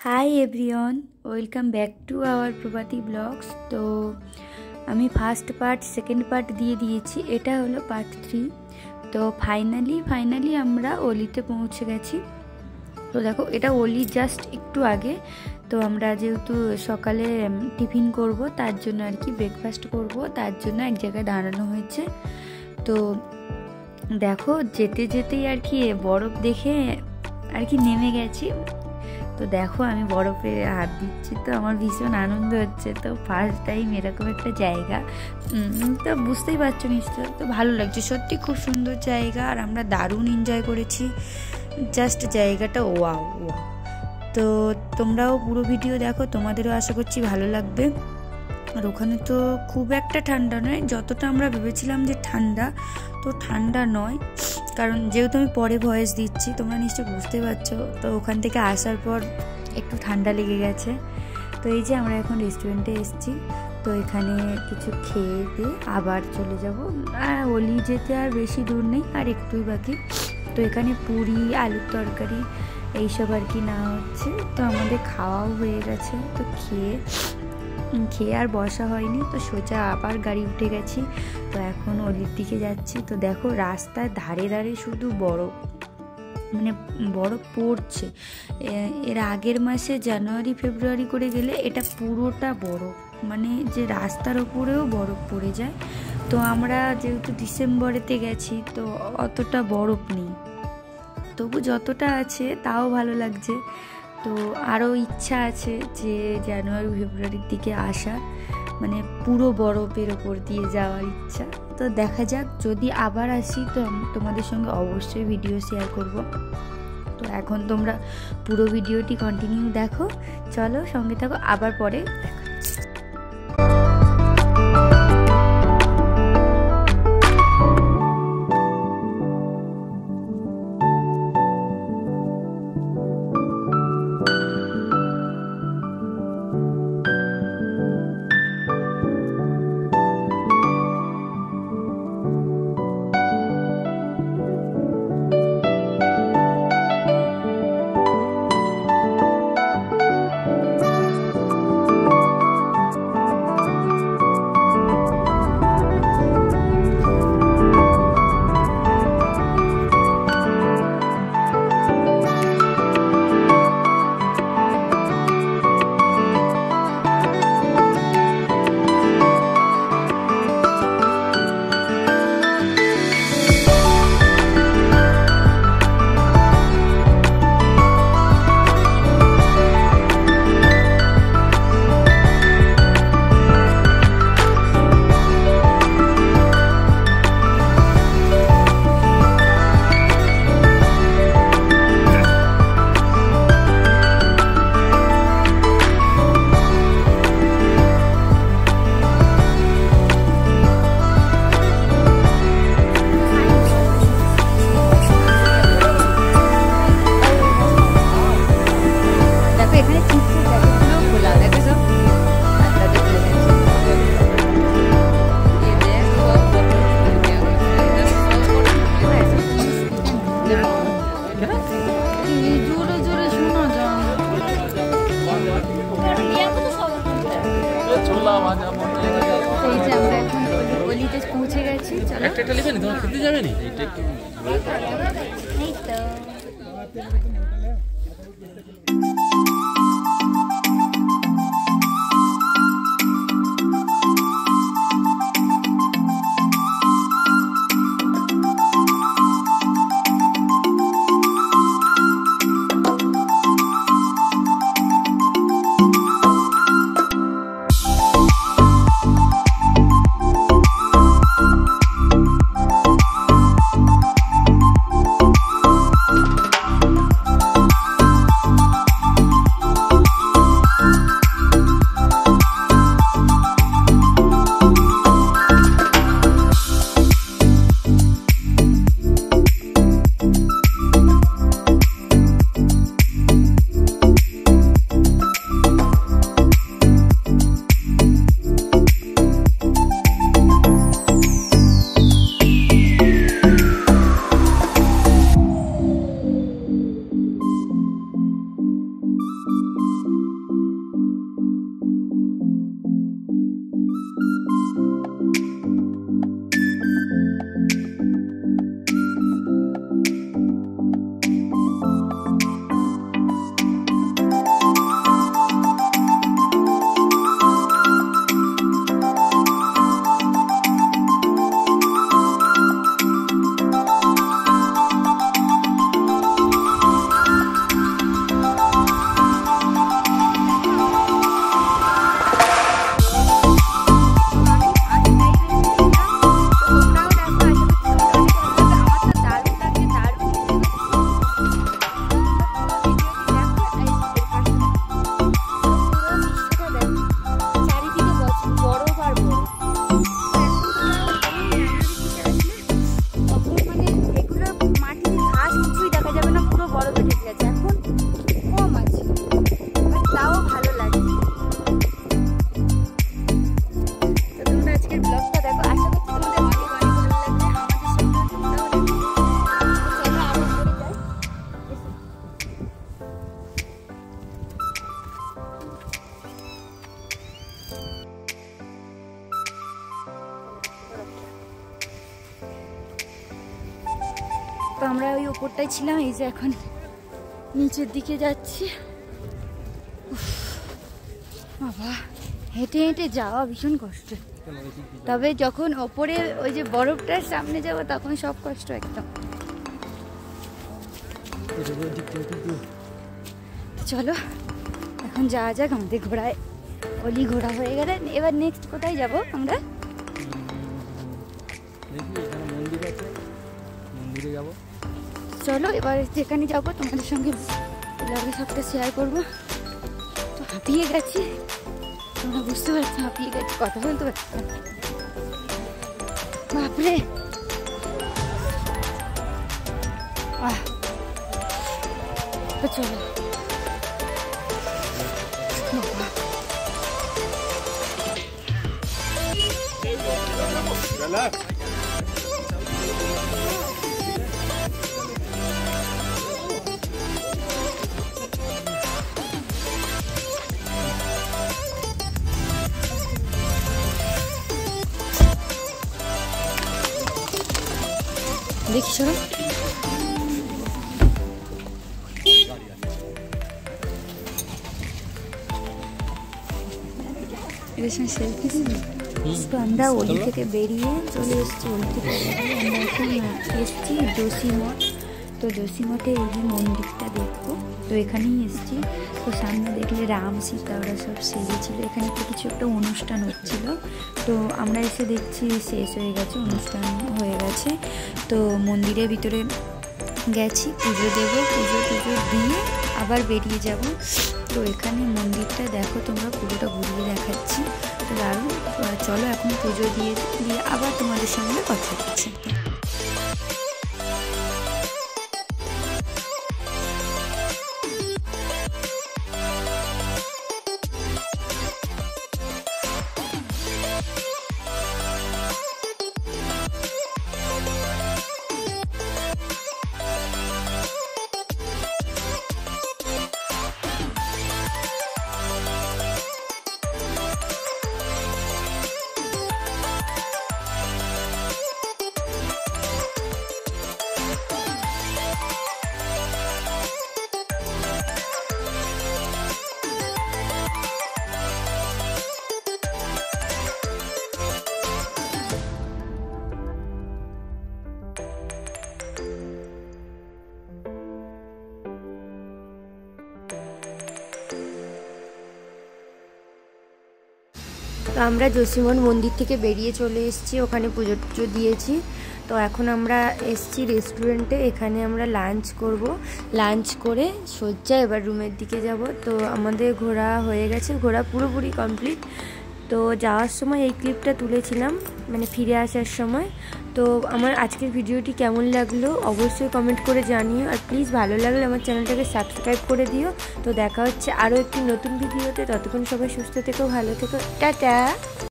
High everyone, welcome back to our Prabhati blogs. তো আমি first part second part দিয়ে দিয়েছি, এটা হলো পার্ট 3। তো ফাইনালি আমরা ওলিতে পৌঁছে গেছি। তো দেখো, এটা ওলি জাস্ট একটু আগে। তো আমরা যেহেতু সকালে টিফিন করব, তার জন্য আর কি ব্রেকফাস্ট করব, তার জন্য এক জায়গায় দাঁড়ানো হয়েছে। তো দেখো, যেতে যেতেই আর কি বরফ দেখে আর কি নেমে গেছি। তো দেখো, আমি বরফে হাত দিচ্ছি, তো আমার ভীষণ আনন্দ হচ্ছে। তো ফার্স্ট টাইম এরকম একটা জায়গা, তো বুঝতেই পারছো নিশ্চয়। তো ভালো লাগছে, সত্যি খুব সুন্দর জায়গা, আর আমরা দারুণ এনজয় করেছি। জাস্ট জায়গাটা ওয়াও। তো তোমরাও পুরো ভিডিও দেখো, তোমাদেরও আশা করছি ভালো লাগবে। আর ওখানে তো খুব একটা ঠান্ডা নয়, যতটা আমরা ভেবেছিলাম যে ঠান্ডা, তো ঠান্ডা নয়। কারণ যেহেতু আমি পরে ভয়েস দিচ্ছি, তোমরা নিশ্চয় বুঝতে পারছো। তো ওখান থেকে আসার পর একটু ঠান্ডা লেগে গেছে। তো এই যে আমরা এখন রেস্টুরেন্টে এসেছি, তো এখানে কিছু খেয়ে দিয়ে আবার চলে যাব। আর ওলি যেতে আর বেশি দূর নেই, আর একটুই বাকি। তো এখানে পুরি, আলুর তরকারি এইসব আর কি নেওয়া হচ্ছে। তো আমাদের খাওয়াও হয়ে গেছে। তো খেয়ে আর বসা হয়নি, তো সোজা আবার গাড়ি উঠে গেছি। তো এখন ওলির দিকে যাচ্ছি। তো দেখো, রাস্তার ধারে ধারে শুধু বরফ, মানে বরফ পড়ছে। এর আগের মাসে জানুয়ারি ফেব্রুয়ারি করে গেলে এটা পুরোটা বরফ, মানে যে রাস্তার ওপরেও বরফ পড়ে যায়। তো আমরা যেহেতু ডিসেম্বরেতে গেছি, তো অতটা বরফ নেই, তবু যতটা আছে তাও ভালো লাগছে। তো আরও ইচ্ছা আছে যে জানুয়ারি ফেব্রুয়ারির দিকে আসার, মানে পুরো বরফের ওপর দিয়ে যাওয়ার ইচ্ছা। তো দেখা যাক, যদি আবার আসি তো তোমাদের সঙ্গে অবশ্যই ভিডিও শেয়ার করব। তো এখন তোমরা পুরো ভিডিওটি কন্টিনিউ দেখো, চলো সঙ্গে থাকো, আবার পরে দেখো। পৌঁছে গেছি। আমরা ওই ওপরটায় ছিলাম, এই যে এখন নিচের দিকে যাচ্ছি। বাবা, হেঁটে হেঁটে যাওয়া ভীষণ কষ্ট, তবে যখন ওপরে ওই যে বরফটার সামনে যাব তখন সব কষ্ট একদম। চলো এখন যাওয়া যাক, আমাদের ঘোড়ায় অলি ঘোড়া হয়ে গেলে। এবার নেক্সট কোথায় যাব আমরা? চলো এবার যেখানে যাবো তোমাদের সঙ্গে সবটা শেয়ার করবো। তো হাঁপিয়ে গেছি, তোমরা বুঝতে পারছো, হাঁপিয়ে গেছি, কথা বলতে পারছি না, বাপরে। তো চলো দেখি, শোনো এদের সঙ্গে সেলফি দিবি। তো আমরা ওলি থেকে বেরিয়ে চলে এসেছি, ওলি থেকে আমরা এখন এসেছি যোশীমঠ। তো যোশীমঠে এই যে মন্দিরটা দেখবো, তো এখানেই এসেছি। তো সামনে দেখলে রাম সীতা ওরা সব সেজেছিল, এখানে একটা কিছু একটা অনুষ্ঠান হচ্ছিল। তো আমরা এসে দেখছি শেষ হয়ে গেছে, অনুষ্ঠান হয়ে গেছে। তো মন্দিরের ভিতরে গেছি, পুজো দেবো, পুজো দিয়ে আবার বেরিয়ে যাব। তো এখানে মন্দিরটা দেখো তোমরা, পুরোটা ঘুরিয়ে দেখাচ্ছি, তো দারুণ। চলো এখন পুজো দিয়ে আবার তোমাদের সঙ্গে কথা হচ্ছে। তো আমরা যোশীমঠ মন্দির থেকে বেরিয়ে চলে এসেছি, ওখানে পুজো টুজো দিয়েছি। তো এখন আমরা এসেছি রেস্টুরেন্টে, এখানে আমরা লাঞ্চ করব। লাঞ্চ করে সোজা এবার রুমের দিকে যাব। তো আমাদের ঘোরা হয়ে গেছে, ঘোরা পুরোপুরি কমপ্লিট। তো যাওয়ার সময় এই ক্লিপটা তুলেছিলাম, মানে ফিরে আসার সময়। তো আমার আজকের ভিডিওটি কেমন লাগলো অবশ্যই কমেন্ট করে জানিও, আর প্লিজ ভালো লাগলে আমার চ্যানেলটাকে সাবস্ক্রাইব করে দিও। তো দেখা হচ্ছে আরও একটি নতুন ভিডিওতে, ততক্ষণ সবাই সুস্থ থেকো, ভালো থেকো, টাটা।